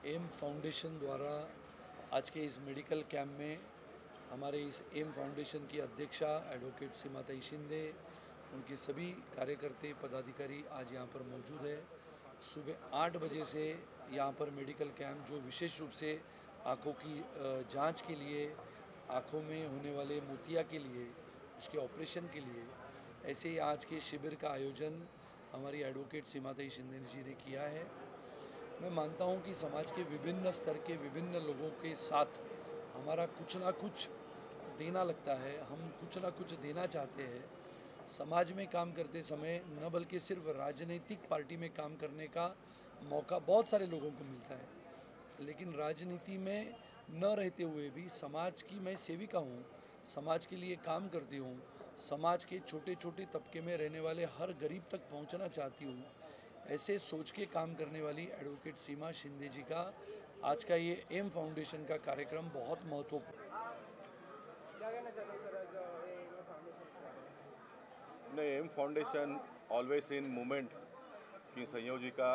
M foundation द्वारा आज के इस मेडिकल कैंप में हमारे इस एम फाउंडेशन की अध्यक्षा एडवोकेट सीमाताई शिंदे, उनके सभी कार्यकर्ता पदाधिकारी आज यहाँ पर मौजूद है। सुबह 8 बजे से यहाँ पर मेडिकल कैंप जो विशेष रूप से आँखों की जांच के लिए, आँखों में होने वाले मोतिया के लिए, उसके ऑपरेशन के लिए, ऐसे ही आज के शिविर का आयोजन हमारी एडवोकेट सीमाताई शिंदे जी ने किया है। मैं मानता हूं कि समाज के विभिन्न स्तर के विभिन्न लोगों के साथ हमारा कुछ ना कुछ देना लगता है, हम कुछ ना कुछ देना चाहते हैं। समाज में काम करते समय न बल्कि सिर्फ राजनीतिक पार्टी में काम करने का मौका बहुत सारे लोगों को मिलता है, लेकिन राजनीति में न रहते हुए भी समाज की मैं सेविका हूँ, समाज के लिए काम करती हूँ, समाज के छोटे छोटे तबके में रहने वाले हर गरीब तक पहुँचना चाहती हूँ। ऐसे सोच के काम करने वाली एडवोकेट सीमा शिंदे जी का आज का ये एम फाउंडेशन का कार्यक्रम बहुत महत्वपूर्ण। क्या कहना चाहते हो सर जो ये फाउंडेशन के बारे में? नहीं, M foundation always in movement की संयोजिका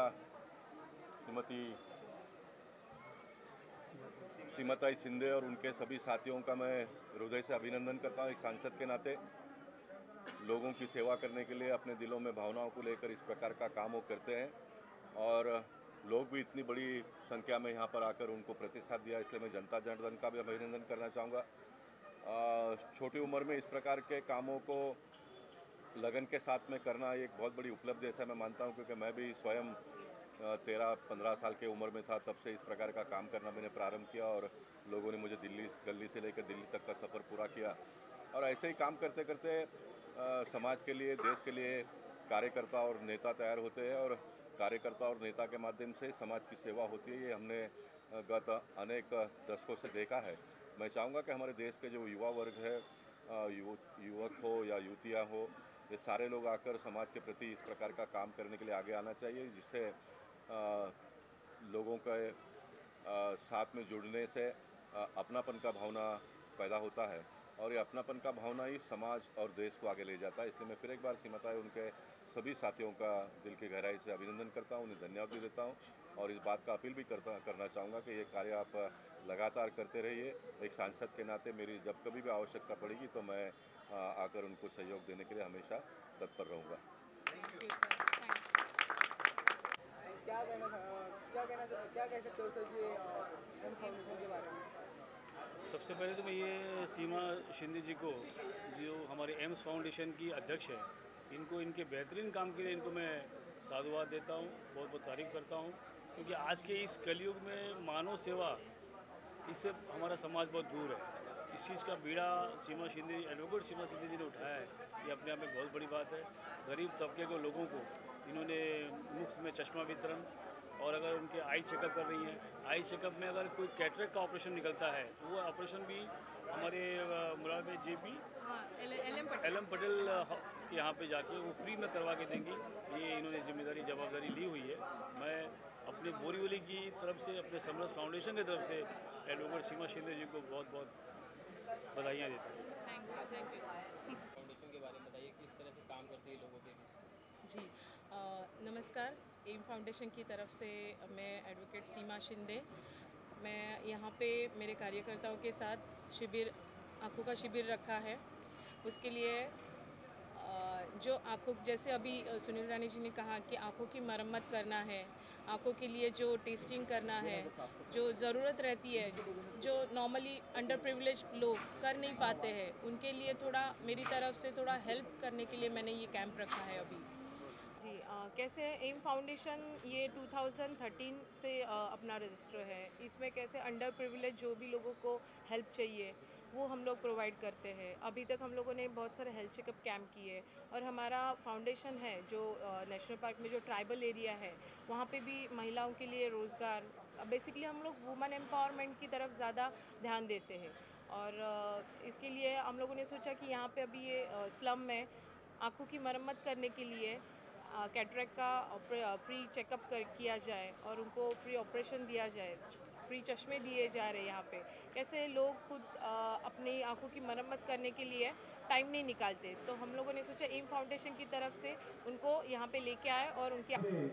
श्रीमती शिंदे और उनके सभी साथियों का मैं हृदय से अभिनंदन करता हूँ। एक सांसद के नाते लोगों की सेवा करने के लिए अपने दिलों में भावनाओं को लेकर इस प्रकार का काम वो करते हैं और लोग भी इतनी बड़ी संख्या में यहाँ पर आकर उनको प्रतिसाद दिया, इसलिए मैं जनता जनार्दन का भी अभिनंदन करना चाहूँगा। छोटी उम्र में इस प्रकार के कामों को लगन के साथ में करना एक बहुत बड़ी उपलब्धि ऐसा मैं मानता हूँ, क्योंकि मैं भी स्वयं 13-15 साल के उम्र में था, तब से इस प्रकार का काम करना मैंने प्रारंभ किया और लोगों ने मुझे गली से लेकर दिल्ली तक का सफ़र पूरा किया। और ऐसे ही काम करते करते समाज के लिए, देश के लिए कार्यकर्ता और नेता तैयार होते हैं और कार्यकर्ता और नेता के माध्यम से समाज की सेवा होती है। ये हमने गत अनेक दशकों से देखा है। मैं चाहूँगा कि हमारे देश के जो युवा वर्ग है, युवक हो या युवतियाँ हो, ये सारे लोग आकर समाज के प्रति इस प्रकार का काम करने के लिए आगे आना चाहिए, जिससे लोगों के साथ में जुड़ने से अपनापन का भावना पैदा होता है और ये अपनापन का भावना ही समाज और देश को आगे ले जाता है। इसलिए मैं फिर एक बार सीमाताई उनके सभी साथियों का दिल की गहराई से अभिनंदन करता हूँ, उन्हें धन्यवाद भी देता हूँ और इस बात का अपील भी करना चाहूँगा कि ये कार्य आप लगातार करते रहिए। एक सांसद के नाते मेरी जब कभी भी आवश्यकता पड़ेगी तो मैं आकर उनको सहयोग देने के लिए हमेशा तत्पर रहूँगा। क्या कह सकते हो सर जी एम फाउंडेशन के बारे में? सबसे पहले तो मैं ये सीमा शिंदे जी को, जो हमारे एम्स फाउंडेशन की अध्यक्ष है, इनको इनके बेहतरीन काम के लिए इनको मैं साधुवाद देता हूँ, बहुत बहुत तारीफ़ करता हूँ, क्योंकि आज के इस कलयुग में मानव सेवा, इससे हमारा समाज बहुत दूर है। इस चीज़ का बीड़ा एडवोकेट सीमा शिंदे जी ने उठाया है, ये अपने आप में बहुत बड़ी बात है। गरीब तबके के लोगों को इन्होंने मुफ्त में चश्मा वितरण, और अगर उनके आई चेकअप कर रही हैं, आई चेकअप में अगर कोई कैटरेक्ट का ऑपरेशन निकलता है तो वो ऑपरेशन भी हमारे मुराद में जेपी एल एम पटेल के यहाँ पे जाके वो फ्री में करवा के देंगी। ये इन्होंने जिम्मेदारी जवाबदारी ली हुई है। मैं अपने बोरीवली की तरफ से, अपने समरस फाउंडेशन की तरफ से एडवोकेट सीमा शिंदे जी को बहुत बहुत बधाइयाँ देता हूँ। Thank you sir. फाउंडेशन के बारे में बताइए, किस तरह से काम करती है लोगों के बीच? जी नमस्कार। एम फाउंडेशन की तरफ से मैं एडवोकेट सीमा शिंदे, मैं यहाँ पे मेरे कार्यकर्ताओं के साथ शिविर, आँखों का शिविर रखा है। उसके लिए जो आँखों, जैसे अभी सुनील रानी जी ने कहा कि आँखों की मरम्मत करना है, आँखों के लिए जो टेस्टिंग करना है, जो ज़रूरत रहती है, जो नॉर्मली अंडर प्रिविलेज लोग कर नहीं पाते हैं, उनके लिए थोड़ा मेरी तरफ से थोड़ा हेल्प करने के लिए मैंने ये कैंप रखा है अभी। जी कैसे एम फाउंडेशन ये 2013 से अपना रजिस्टर है। इसमें कैसे अंडर प्रिविलेज जो भी लोगों को हेल्प चाहिए वो हम लोग प्रोवाइड करते हैं। अभी तक हम लोगों ने बहुत सारे हेल्थ चेकअप कैंप किए और हमारा फाउंडेशन है जो नेशनल पार्क में जो ट्राइबल एरिया है वहाँ पे भी महिलाओं के लिए रोज़गार, बेसिकली हम लोग वुमेन एम्पावरमेंट की तरफ ज़्यादा ध्यान देते हैं। और इसके लिए हम लोगों ने सोचा कि यहाँ पे अभी ये स्लम में आँखों की मरम्मत करने के लिए कैटरेक्ट का फ्री चेकअप किया जाए और उनको फ्री ऑपरेशन दिया जाए, फ्री चश्मे दिए जा रहे हैं। यहाँ पे कैसे लोग खुद अपनी आंखों की मरम्मत करने के लिए टाइम नहीं निकालते, तो हम लोगों ने सोचा एम फाउंडेशन की तरफ से उनको यहाँ पे लेके आए और उनकी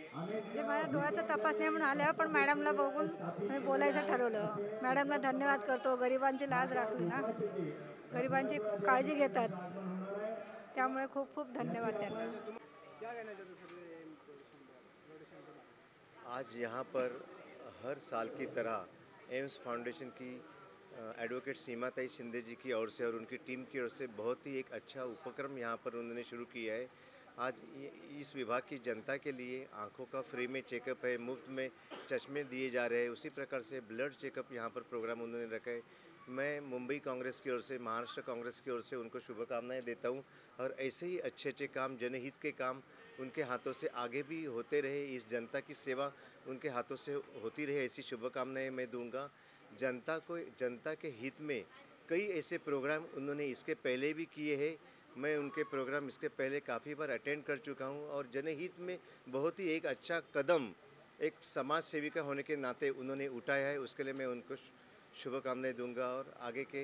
ते माझ्या डोळ्याचं तपासणी म्हणून आल्या, पण मॅडमला बघून मी बोलायचं ठरवलं. मॅडमला धन्यवाद करतो, गरिबांची लाज राखली ना, गरिबांची काळजी घेतात, त्यामुळे खूप खूप धन्यवाद त्यांना. क्या कहना चाहते हो सर ये एम फाउंडेशन के बारे में? आज यहाँ पर हर साल की तरह एम्स फाउंडेशन की एडवोकेट सीमाताई शिंदे जी की ओर से और उनकी टीम की ओर से बहुत ही एक अच्छा उपक्रम यहाँ पर उन्होंने शुरू किया है। आज इस विभाग की जनता के लिए आंखों का फ्री में चेकअप है, मुफ्त में चश्मे दिए जा रहे हैं, उसी प्रकार से ब्लड चेकअप यहाँ पर प्रोग्राम उन्होंने रखा है। मैं मुंबई कांग्रेस की ओर से, महाराष्ट्र कांग्रेस की ओर से उनको शुभकामनाएं देता हूं और ऐसे ही अच्छे अच्छे काम, जनहित के काम उनके हाथों से आगे भी होते रहे, इस जनता की सेवा उनके हाथों से होती रहे, ऐसी शुभकामनाएं मैं दूंगा। जनता के हित में कई ऐसे प्रोग्राम उन्होंने इसके पहले भी किए हैं। मैं उनके प्रोग्राम इसके पहले काफ़ी बार अटेंड कर चुका हूं और जनहित में बहुत ही एक अच्छा कदम एक समाज सेविका होने के नाते उन्होंने उठाया है। उसके लिए मैं उनको शुभकामनाएं दूंगा और आगे के